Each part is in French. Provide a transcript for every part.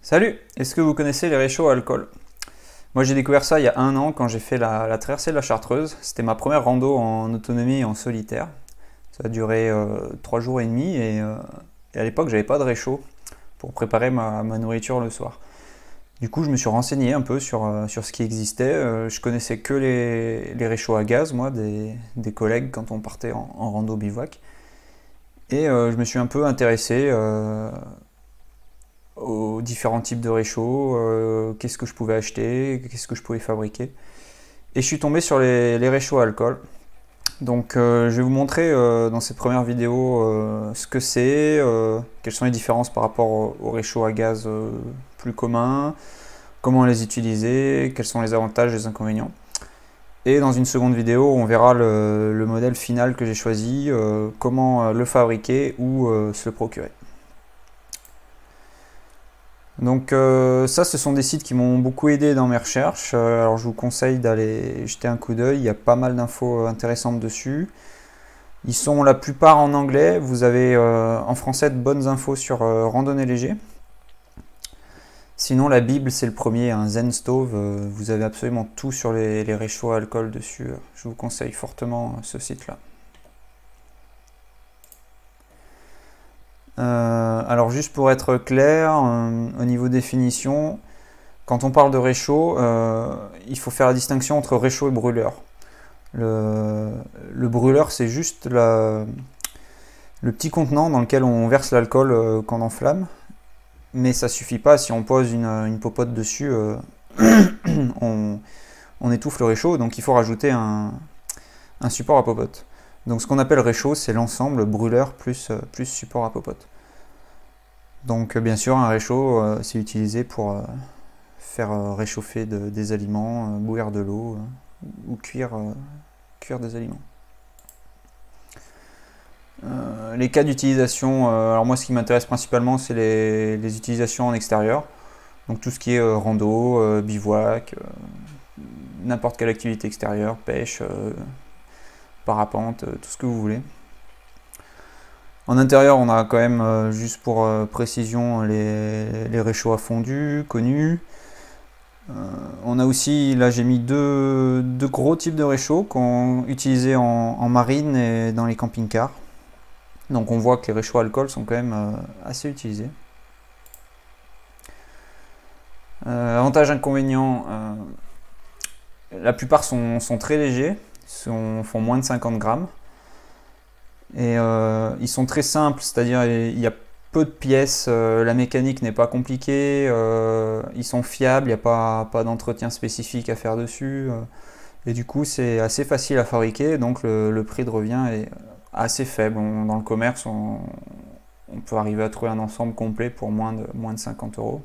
Salut! Est-ce que vous connaissez les réchauds à alcool? Moi j'ai découvert ça il y a un an quand j'ai fait la traversée de la Chartreuse. C'était ma première rando en autonomie et en solitaire. Ça a duré 3 jours et demi et à l'époque j'avais pas de réchaud pour préparer ma nourriture le soir. Du coup je me suis renseigné un peu sur ce qui existait. Je connaissais que les réchauds à gaz, moi, des collègues quand on partait en rando bivouac. Et je me suis un peu intéressé aux différents types de réchauds, qu'est-ce que je pouvais acheter, qu'est-ce que je pouvais fabriquer. Et je suis tombé sur les réchauds à alcool. Donc je vais vous montrer dans cette première vidéo ce que c'est, quelles sont les différences par rapport aux réchauds à gaz plus communs, comment les utiliser, quels sont les avantages et les inconvénients. Et dans une seconde vidéo, on verra le modèle final que j'ai choisi, comment le fabriquer ou se le procurer. Donc ça, ce sont des sites qui m'ont beaucoup aidé dans mes recherches. Alors je vous conseille d'aller jeter un coup d'œil, il y a pas mal d'infos intéressantes dessus. Ils sont la plupart en anglais, vous avez en français de bonnes infos sur randonnée léger. Sinon la Bible c'est le premier, un Zen Stove, vous avez absolument tout sur les réchauds à alcool dessus. Je vous conseille fortement ce site-là. Alors juste pour être clair, au niveau définition, quand on parle de réchaud, il faut faire la distinction entre réchaud et brûleur. Le brûleur, c'est juste le petit contenant dans lequel on verse l'alcool quand on enflamme, mais ça suffit pas. Si on pose une popote dessus, on étouffe le réchaud, donc il faut rajouter un support à popote. Donc ce qu'on appelle réchaud, c'est l'ensemble brûleur plus support à popote. Donc bien sûr, un réchaud, c'est utilisé pour faire réchauffer des aliments, bouillir de l'eau ou cuire des aliments. Les cas d'utilisation, alors moi ce qui m'intéresse principalement c'est les utilisations en extérieur. Donc tout ce qui est rando, bivouac, n'importe quelle activité extérieure, pêche, parapente, tout ce que vous voulez. En intérieur, on a quand même, juste pour précision, les réchauds à fondu connus. On a aussi, là j'ai mis deux gros types de réchauds qu'on utilisait en marine et dans les camping-cars. Donc on voit que les réchauds à alcool sont quand même assez utilisés. Avantages inconvénients, la plupart sont très légers, font moins de 50 grammes. Et ils sont très simples, c'est-à-dire il y a peu de pièces, la mécanique n'est pas compliquée, ils sont fiables, il n'y a pas d'entretien spécifique à faire dessus. Et du coup c'est assez facile à fabriquer, donc le prix de revient est assez faible. Dans le commerce, on peut arriver à trouver un ensemble complet pour moins de 50 euros.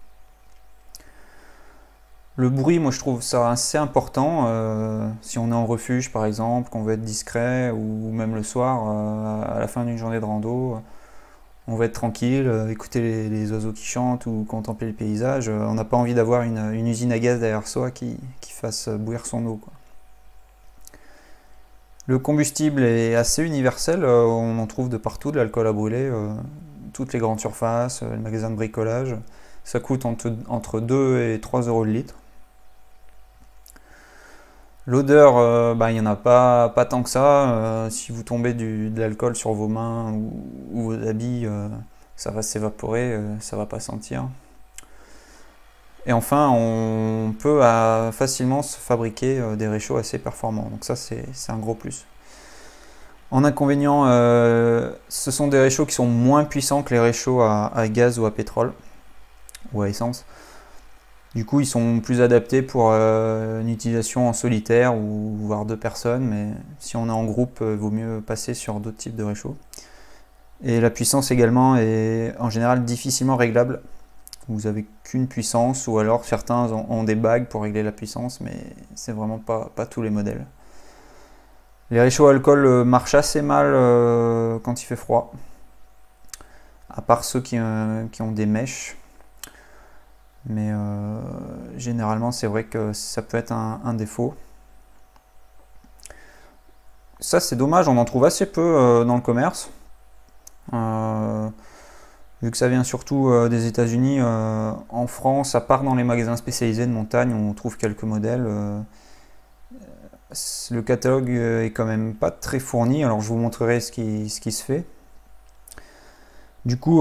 Le bruit, moi je trouve ça assez important, si on est en refuge par exemple, qu'on veut être discret, ou même le soir, à la fin d'une journée de rando, on veut être tranquille, écouter les oiseaux qui chantent ou contempler le paysage. On n'a pas envie d'avoir une usine à gaz derrière soi qui fasse bouillir son eau, quoi. Le combustible est assez universel, on en trouve de partout, de l'alcool à brûler, toutes les grandes surfaces, les magasins de bricolage. Ça coûte entre 2 et 3 euros le litre. L'odeur, il n'y en a pas tant que ça. Si vous tombez de l'alcool sur vos mains ou vos habits, ça va s'évaporer, ça va pas sentir. Et enfin, on peut facilement se fabriquer des réchauds assez performants. Donc ça, c'est un gros plus. En inconvénient, ce sont des réchauds qui sont moins puissants que les réchauds à gaz ou à pétrole ou à essence. Du coup, ils sont plus adaptés pour une utilisation en solitaire ou voire deux personnes, mais si on est en groupe, il vaut mieux passer sur d'autres types de réchauds. Et la puissance également est en général difficilement réglable. Vous avez qu'une puissance, ou alors certains ont des bagues pour régler la puissance, mais c'est vraiment pas tous les modèles. Les réchauds à alcool marchent assez mal quand il fait froid, à part ceux qui ont des mèches. Mais généralement c'est vrai que ça peut être un défaut. Ça c'est dommage, on en trouve assez peu dans le commerce. Vu que ça vient surtout des États-Unis, en France, à part dans les magasins spécialisés de montagne, on trouve quelques modèles. Le catalogue est quand même pas très fourni, alors je vous montrerai ce qui se fait. Du coup,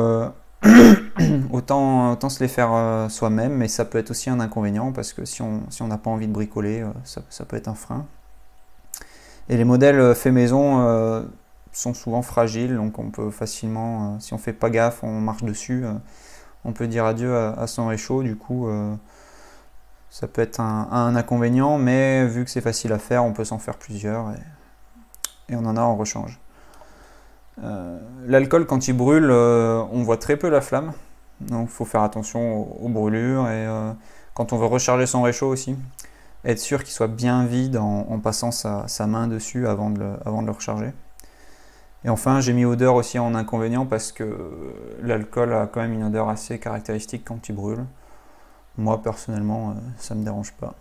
autant se les faire soi-même, mais ça peut être aussi un inconvénient parce que si on n'a pas envie de bricoler, ça peut être un frein. Et les modèles faits maison sont souvent fragiles, donc on peut facilement, si on fait pas gaffe, on marche dessus, on peut dire adieu à son réchaud. Du coup, ça peut être un inconvénient, mais vu que c'est facile à faire, on peut s'en faire plusieurs et on en a en rechange. L'alcool, quand il brûle, on voit très peu la flamme, donc il faut faire attention aux brûlures et quand on veut recharger son réchaud aussi, être sûr qu'il soit bien vide en passant sa main dessus avant de le recharger. Et enfin, j'ai mis odeur aussi en inconvénient parce que l'alcool a quand même une odeur assez caractéristique quand il brûle. Moi, personnellement, ça ne me dérange pas.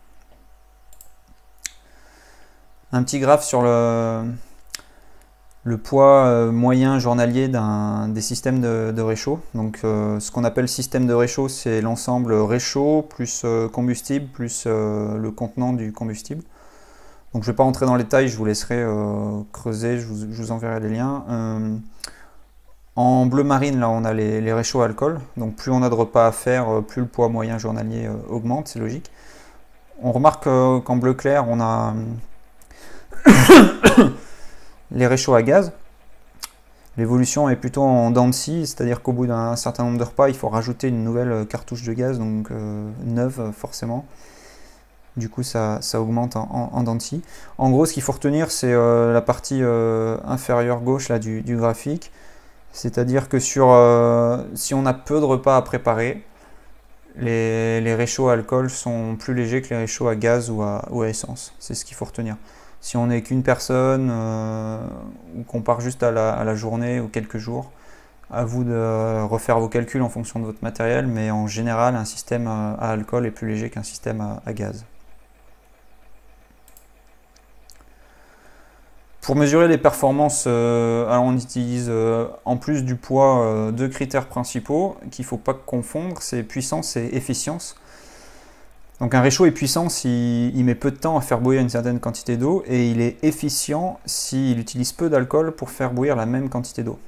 Un petit graphe sur le poids moyen journalier des systèmes de réchaud. Donc, ce qu'on appelle système de réchaud, c'est l'ensemble réchaud plus combustible plus le contenant du combustible. Donc je ne vais pas rentrer dans les détails, je vous laisserai creuser, je vous enverrai les liens. En bleu marine, là, on a les réchauds alcool. Donc plus on a de repas à faire, plus le poids moyen journalier augmente, c'est logique. On remarque qu'en bleu clair, on a les réchauds à gaz. L'évolution est plutôt en dents de scie, c'est-à-dire qu'au bout d'un certain nombre de repas, il faut rajouter une nouvelle cartouche de gaz, donc neuve forcément. Du coup, ça augmente en dents de scie. En gros, ce qu'il faut retenir, c'est la partie inférieure gauche là, du graphique. C'est-à-dire que si on a peu de repas à préparer, les réchauds à alcool sont plus légers que les réchauds à gaz ou à essence. C'est ce qu'il faut retenir. Si on n'est qu'une personne ou qu'on part juste à la journée ou quelques jours, à vous de refaire vos calculs en fonction de votre matériel, mais en général, un système à alcool est plus léger qu'un système à gaz. Pour mesurer les performances, alors on utilise en plus du poids deux critères principaux qu'il ne faut pas confondre, c'est puissance et efficience. Donc un réchaud est puissant s'il met peu de temps à faire bouillir une certaine quantité d'eau et il est efficient s'il utilise peu d'alcool pour faire bouillir la même quantité d'eau.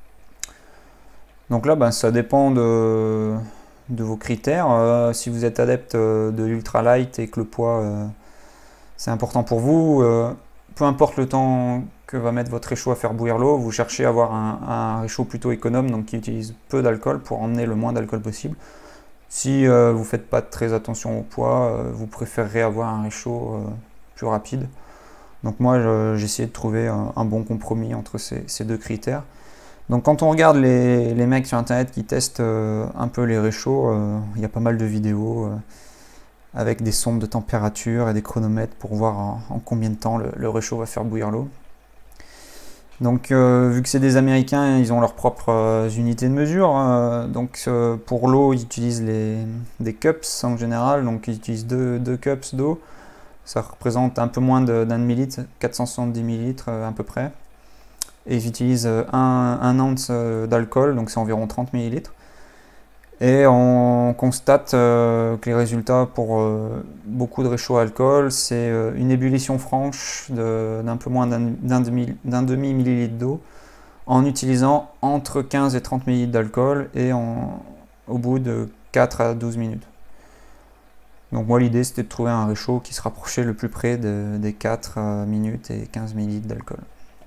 Donc là, ça dépend de vos critères. Si vous êtes adepte de l'ultralight et que le poids c'est important pour vous, peu importe le temps que va mettre votre réchaud à faire bouillir l'eau, vous cherchez à avoir un réchaud plutôt économe, donc qui utilise peu d'alcool pour emmener le moins d'alcool possible. Si vous ne faites pas très attention au poids, vous préférerez avoir un réchaud plus rapide. Donc moi, j'ai essayé de trouver un bon compromis entre ces deux critères. Donc quand on regarde les mecs sur internet qui testent un peu les réchauds, il y a pas mal de vidéos avec des sondes de température et des chronomètres pour voir en combien de temps le réchaud va faire bouillir l'eau. Donc vu que c'est des Américains, ils ont leurs propres unités de mesure. Donc pour l'eau, ils utilisent des cups en général, donc ils utilisent deux cups d'eau. Ça représente un peu moins d'un demi-litre, 470 millilitres à peu près. Et ils utilisent un ounce d'alcool, donc c'est environ 30 millilitres. Et on constate que les résultats pour beaucoup de réchauds à alcool, c'est une ébullition franche d'un peu moins d'un demi millilitre d'eau en utilisant entre 15 et 30 millilitres d'alcool et au bout de 4 à 12 minutes. Donc moi l'idée c'était de trouver un réchaud qui se rapprochait le plus près des 4 minutes et 15 millilitres d'alcool.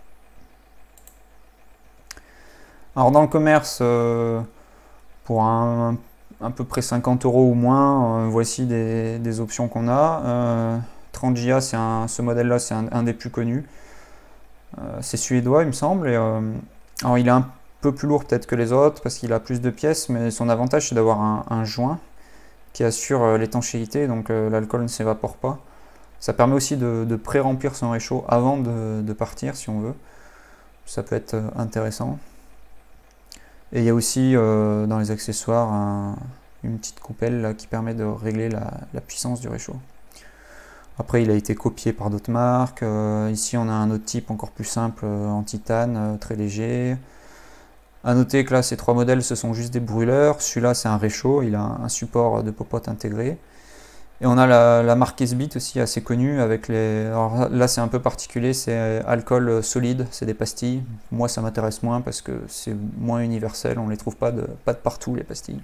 Alors dans le commerce, pour à peu près 50 € ou moins, voici des options qu'on a. 30JA, ce modèle-là, c'est un des plus connus. C'est suédois, il me semble. Alors, il est un peu plus lourd peut-être que les autres parce qu'il a plus de pièces, mais son avantage, c'est d'avoir un joint qui assure l'étanchéité, donc l'alcool ne s'évapore pas. Ça permet aussi de pré-remplir son réchaud avant de partir, si on veut. Ça peut être intéressant. Et il y a aussi dans les accessoires une petite coupelle là, qui permet de régler la puissance du réchaud. Après il a été copié par d'autres marques. Ici on a un autre type encore plus simple en titane, très léger. À noter que là, ces 3 modèles, ce sont juste des brûleurs. Celui-là, c'est un réchaud, il a un support de popote intégré. Et on a la marque Esbit aussi assez connue avec les... Alors là c'est un peu particulier, c'est alcool solide, c'est des pastilles. Moi ça m'intéresse moins parce que c'est moins universel, on les trouve pas de partout les pastilles.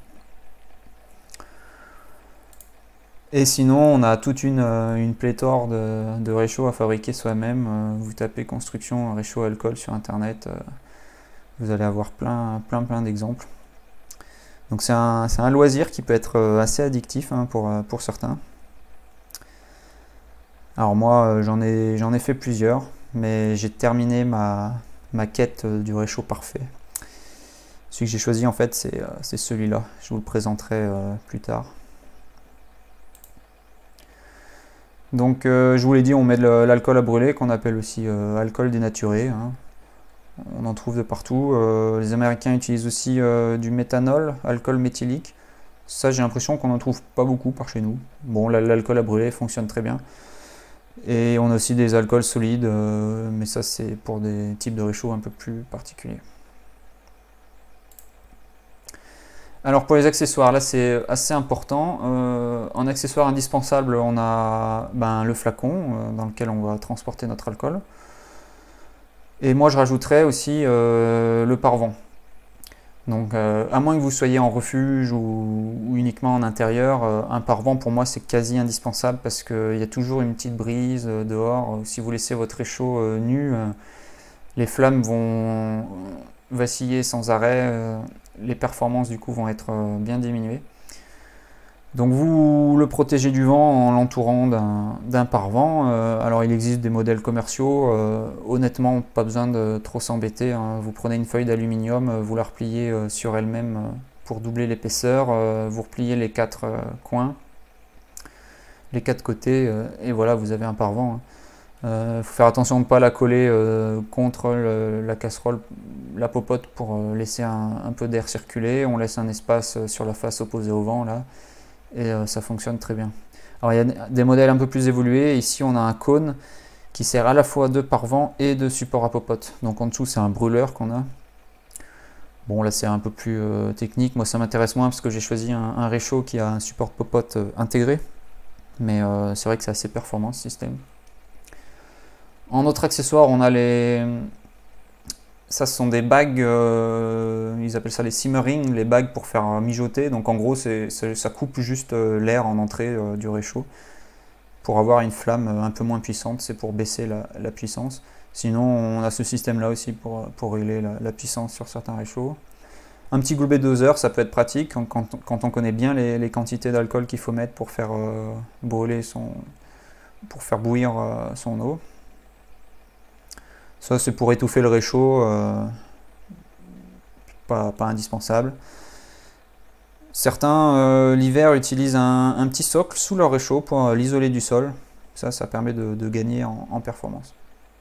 Et sinon on a toute une pléthore de réchauds à fabriquer soi-même. Vous tapez construction réchaud alcool sur internet, vous allez avoir plein d'exemples. Donc c'est un loisir qui peut être assez addictif hein, pour certains. Alors moi j'en ai fait plusieurs, mais j'ai terminé ma quête du réchaud parfait. Celui que j'ai choisi en fait c'est celui-là, je vous le présenterai plus tard. Donc je vous l'ai dit, on met de l'alcool à brûler qu'on appelle aussi alcool dénaturé. Hein. On en trouve de partout. Les Américains utilisent aussi du méthanol, alcool méthylique. Ça, j'ai l'impression qu'on n'en trouve pas beaucoup par chez nous. Bon, l'alcool à brûler fonctionne très bien. Et on a aussi des alcools solides, mais ça, c'est pour des types de réchauds un peu plus particuliers. Alors, pour les accessoires, là, c'est assez important. En accessoire indispensable, on a le flacon dans lequel on va transporter notre alcool. Et moi je rajouterais aussi le pare-vent. Donc à moins que vous soyez en refuge ou uniquement en intérieur, un pare-vent pour moi c'est quasi indispensable parce qu'il y a toujours une petite brise dehors. Si vous laissez votre réchaud nu, les flammes vont vaciller sans arrêt, les performances du coup vont être bien diminuées. Donc vous le protégez du vent en l'entourant d'un pare-vent. Alors il existe des modèles commerciaux, honnêtement pas besoin de trop s'embêter. Hein. Vous prenez une feuille d'aluminium, vous la repliez sur elle-même pour doubler l'épaisseur, vous repliez les 4 coins, les 4 côtés, et voilà vous avez un pare-vent. Faut faire attention de ne pas la coller contre la casserole, la popote pour laisser un peu d'air circuler. On laisse un espace sur la face opposée au vent là. Et ça fonctionne très bien. Alors il y a des modèles un peu plus évolués. Ici on a un cône qui sert à la fois de pare-vent et de support à popote. Donc en dessous c'est un brûleur qu'on a. Bon là c'est un peu plus technique. Moi ça m'intéresse moins parce que j'ai choisi un réchaud qui a un support popote intégré. Mais c'est vrai que c'est assez performant ce système. En autre accessoire on a ça ce sont des bagues, ils appellent ça les simmering, les bagues pour faire mijoter. Donc en gros ça coupe juste l'air en entrée du réchaud pour avoir une flamme un peu moins puissante, c'est pour baisser la puissance. Sinon on a ce système là aussi pour régler la puissance sur certains réchauds. Un petit goulbet doseur ça peut être pratique quand on connaît bien les quantités d'alcool qu'il faut mettre pour faire brûler pour faire bouillir son eau. Ça c'est pour étouffer le réchaud, pas indispensable. Certains l'hiver utilisent un petit socle sous leur réchaud pour l'isoler du sol. Ça permet de gagner en performance.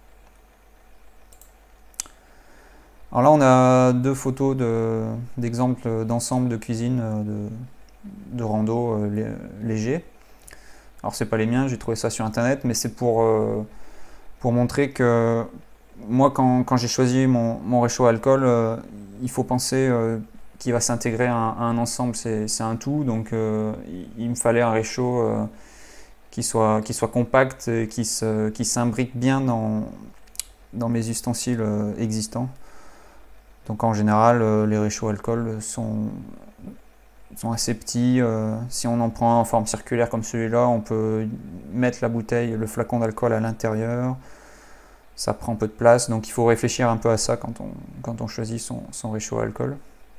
Alors là on a 2 photos d'exemples d'ensemble de cuisine de rando léger. Alors c'est pas les miens, j'ai trouvé ça sur internet, mais c'est pour montrer que moi quand j'ai choisi mon réchaud à alcool, il faut penser qu'il va s'intégrer à un ensemble, c'est un tout. Donc il me fallait un réchaud qui soit compact et qui s'imbrique bien dans mes ustensiles existants. Donc en général les réchauds à alcool sont assez petits. Si on en prend un en forme circulaire comme celui-là, on peut mettre la bouteille, le flacon d'alcool à l'intérieur. Ça prend peu de place, donc il faut réfléchir un peu à ça quand on choisit son réchaud à alcool.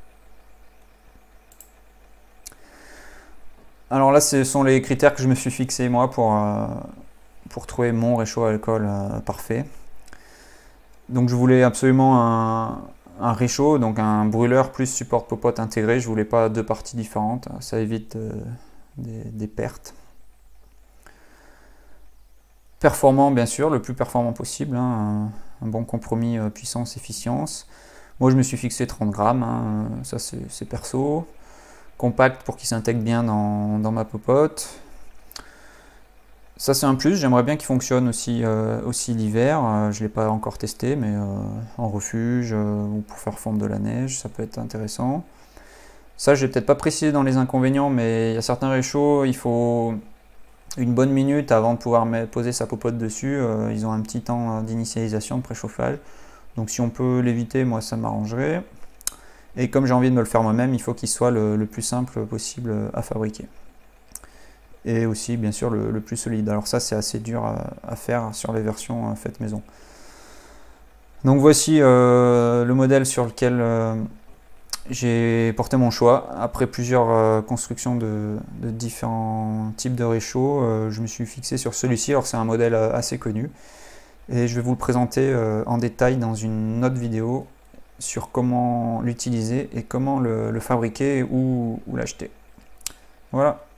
Alors là, ce sont les critères que je me suis fixé moi pour trouver mon réchaud à alcool parfait. Donc je voulais absolument un réchaud, donc un brûleur plus support popote intégré. Je voulais pas 2 parties différentes, ça évite des pertes. Performant bien sûr, le plus performant possible, hein, un bon compromis puissance-efficience. Moi je me suis fixé 30 grammes, hein, ça c'est perso. Compact pour qu'il s'intègre bien dans ma popote. Ça c'est un plus, j'aimerais bien qu'il fonctionne aussi l'hiver. Je ne l'ai pas encore testé, mais en refuge ou pour faire fondre de la neige, ça peut être intéressant. Ça, je n'ai peut-être pas précisé dans les inconvénients, mais il y a certains réchauds, il faut une bonne minute avant de pouvoir poser sa popote dessus. Ils ont un petit temps d'initialisation, de préchauffage. Donc si on peut l'éviter, moi ça m'arrangerait. Et comme j'ai envie de me le faire moi-même, il faut qu'il soit le plus simple possible à fabriquer. Et aussi bien sûr le plus solide. Alors ça c'est assez dur à faire sur les versions faites maison. Donc voici le modèle sur lequel j'ai porté mon choix. Après plusieurs constructions de différents types de réchauds, je me suis fixé sur celui-ci. Alors c'est un modèle assez connu. Et je vais vous le présenter en détail dans une autre vidéo sur comment l'utiliser et comment le fabriquer ou l'acheter. Voilà.